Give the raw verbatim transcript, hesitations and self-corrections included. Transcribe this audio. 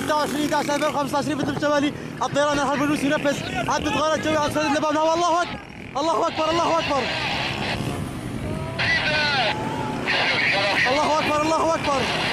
ستة وعشرين أحد عشر ألفين وخمسة عشر في الدب الشمالي الطيران الحرب الروسي ينفذ عدة غارات جوية على سد لبنان. الله أكبر الله أكبر الله أكبر الله أكبر الله أكبر.